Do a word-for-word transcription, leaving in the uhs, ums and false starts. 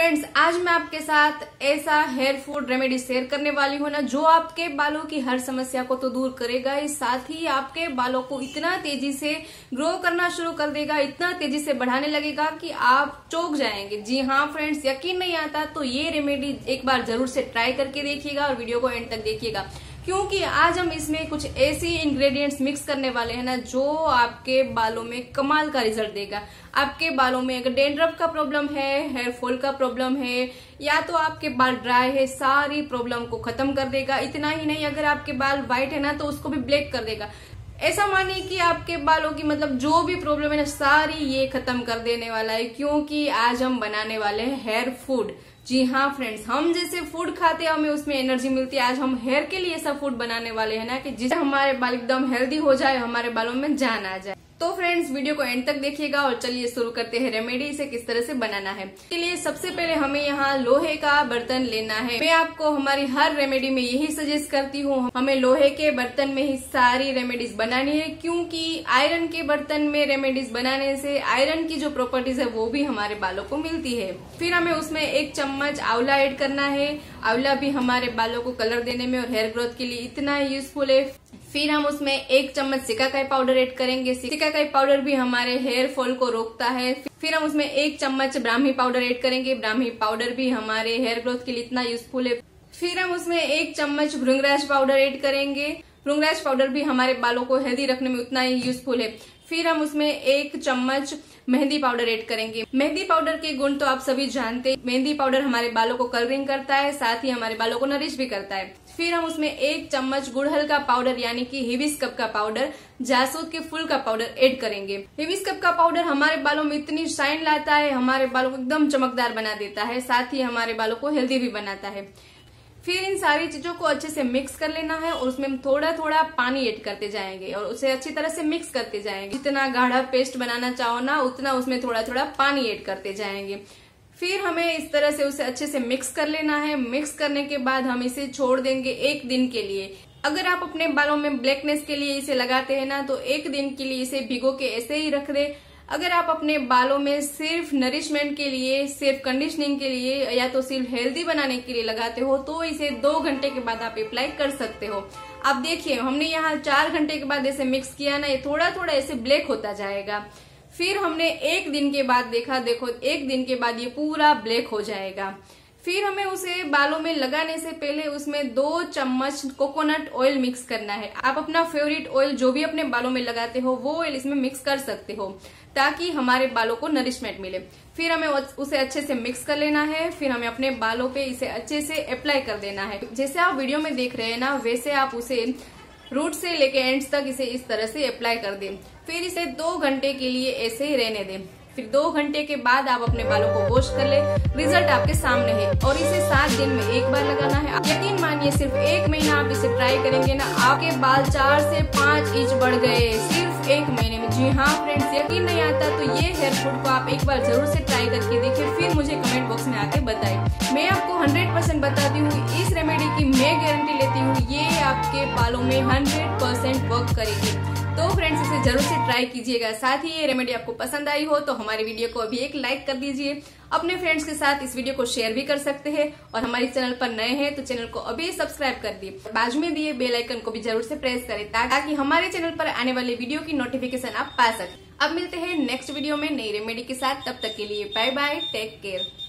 Friends, आज मैं आपके साथ ऐसा हेयर फूड रेमेडी शेयर करने वाली हूँ ना, जो आपके बालों की हर समस्या को तो दूर करेगा ही, साथ ही आपके बालों को इतना तेजी से ग्रो करना शुरू कर देगा, इतना तेजी से बढ़ाने लगेगा कि आप चौंक जाएंगे। जी हाँ फ्रेंड्स, यकीन नहीं आता तो ये रेमेडी एक बार जरूर से ट्राई करके देखिएगा और वीडियो को एंड तक देखिएगा, क्योंकि आज हम इसमें कुछ ऐसी इंग्रेडिएंट्स मिक्स करने वाले हैं ना, जो आपके बालों में कमाल का रिजल्ट देगा। आपके बालों में अगर डैंड्रफ का प्रॉब्लम है, हेयर फॉल का प्रॉब्लम है, या तो आपके बाल ड्राई है, सारी प्रॉब्लम को खत्म कर देगा। इतना ही नहीं, अगर आपके बाल व्हाइट है ना तो उसको भी ब्लैक कर देगा। ऐसा मानिए कि आपके बालों की मतलब जो भी प्रॉब्लम है ना, सारी ये खत्म कर देने वाला है, क्योंकि आज हम बनाने वाले हैं हेयर फूड। जी हाँ फ्रेंड्स, हम जैसे फूड खाते हैं हमें उसमें एनर्जी मिलती है, आज हम हेयर के लिए ऐसा फूड बनाने वाले हैं ना कि जिससे हमारे बाल एकदम हेल्दी हो जाए, हमारे बालों में जान आ जाए। तो फ्रेंड्स, वीडियो को एंड तक देखिएगा और चलिए शुरू करते हैं रेमेडी। इसे किस तरह से बनाना है, इसके लिए सबसे पहले हमें यहाँ लोहे का बर्तन लेना है। मैं आपको हमारी हर रेमेडी में यही सजेस्ट करती हूँ, हमें लोहे के बर्तन में ही सारी रेमेडीज बनानी है, क्योंकि आयरन के बर्तन में रेमेडीज बनाने से आयरन की जो प्रॉपर्टीज है वो भी हमारे बालों को मिलती है। फिर हमें उसमें एक चम्मच आंवला ऐड करना है। आंवला भी हमारे बालों को कलर देने में और हेयर ग्रोथ के लिए इतना यूजफुल है। फिर हम उसमें एक चम्मच सिकाकाई पाउडर ऐड करेंगे। सिकाकाई पाउडर भी हमारे हेयर फॉल को रोकता है। फिर हम उसमें एक चम्मच ब्राह्मी पाउडर ऐड करेंगे। ब्राह्मी पाउडर भी हमारे हेयर ग्रोथ के लिए इतना यूजफुल है। फिर हम उसमें एक चम्मच भृंगराज पाउडर ऐड करेंगे। भृंगराज पाउडर भी हमारे बालों को हेल्दी रखने में उतना ही यूजफुल है। फिर हम उसमें एक चम्मच मेहंदी पाउडर ऐड करेंगे। मेहंदी पाउडर के गुण तो आप सभी जानते हैं। मेहंदी पाउडर हमारे बालों को कलरिंग करता है, साथ ही हमारे बालों को नरिश भी करता है। फिर हम उसमें एक चम्मच गुड़हल का पाउडर यानी कि हिबिस्कस का पाउडर, जासूद के फूल का पाउडर ऐड करेंगे। हिबिस्कस का पाउडर हमारे बालों में इतनी शाइन लाता है, हमारे बालों को एकदम चमकदार बना देता है, साथ ही हमारे बालों को हेल्दी भी बनाता है। फिर इन सारी चीजों को अच्छे से मिक्स कर लेना है और उसमें थोड़ा थोड़ा पानी ऐड करते जाएंगे और उसे अच्छी तरह से मिक्स करते जाएंगे। जितना गाढ़ा पेस्ट बनाना चाहो ना, उतना उसमें थोड़ा थोड़ा पानी ऐड करते जाएंगे। फिर हमें इस तरह से उसे अच्छे से मिक्स कर लेना है। मिक्स करने के बाद हम इसे छोड़ देंगे एक दिन के लिए। अगर आप अपने बालों में ब्लैकनेस के लिए इसे लगाते हैं ना, तो एक दिन के लिए इसे भिगो के ऐसे ही रख दे। अगर आप अपने बालों में सिर्फ नरिशमेंट के लिए, सिर्फ कंडीशनिंग के लिए या तो सिर्फ हेल्दी बनाने के लिए लगाते हो, तो इसे दो घंटे के बाद आप अप्लाई कर सकते हो। आप देखिए, हमने यहाँ चार घंटे के बाद ऐसे मिक्स किया ना, ये थोड़ा थोड़ा ऐसे ब्लैक होता जाएगा। फिर हमने एक दिन के बाद देखा, देखो एक दिन के बाद ये पूरा ब्लैक हो जाएगा। फिर हमें उसे बालों में लगाने से पहले उसमें दो चम्मच कोकोनट ऑयल मिक्स करना है। आप अपना फेवरेट ऑयल जो भी अपने बालों में लगाते हो वो ऑयल इसमें मिक्स कर सकते हो, ताकि हमारे बालों को नरिशमेंट मिले। फिर हमें उसे अच्छे से मिक्स कर लेना है। फिर हमें अपने बालों पे इसे अच्छे से अप्लाई कर देना है। जैसे आप वीडियो में देख रहे हैं ना, वैसे आप उसे रूट से लेके एंड्स तक इसे इस तरह से अप्लाई कर दें। फिर इसे दो घंटे के लिए ऐसे ही रहने दें। फिर दो घंटे के बाद आप अपने बालों को वॉश कर ले। रिजल्ट आपके सामने है और इसे सात दिन में एक बार लगाना है। यकीन मानिए, सिर्फ एक महीना आप इसे ट्राई करेंगे ना, आपके बाल चार से पाँच इंच बढ़ गए सिर्फ एक महीने में। जी हाँ फ्रेंड्स, यकीन नहीं आता तो ये हेयर फूड को आप एक बार जरूर से ट्राई करके देखिए, फिर मुझे कमेंट बॉक्स में आके बताइए। मैं आपको हंड्रेड परसेंट बताती हूँ, इस रेमेडी की मैं गारंटी लेती हूँ, ये आपके बालों में हंड्रेड परसेंट वर्क करेगी। तो फ्रेंड्स, इसे जरूर से ट्राई कीजिएगा। साथ ही ये रेमेडी आपको पसंद आई हो तो हमारे वीडियो को अभी एक लाइक कर दीजिए। अपने फ्रेंड्स के साथ इस वीडियो को शेयर भी कर सकते हैं और हमारे चैनल पर नए हैं तो चैनल को अभी सब्सक्राइब कर दिए। बाजू में दिए बेल आइकन को भी जरूर से प्रेस करें, ताकि हमारे चैनल पर आने वाले वीडियो की नोटिफिकेशन आप पा सकें। अब मिलते हैं नेक्स्ट वीडियो में नई रेमेडी के साथ। तब तक के लिए बाय बाय, टेक केयर।